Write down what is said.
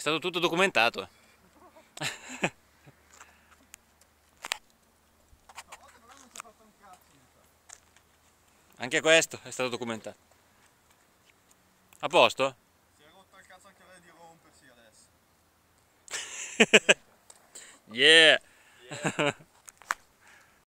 stato tutto documentato. Anche questo è stato documentato. A posto? Si è rotto il cazzo anche lei di rompersi adesso. Yeah! Yeah.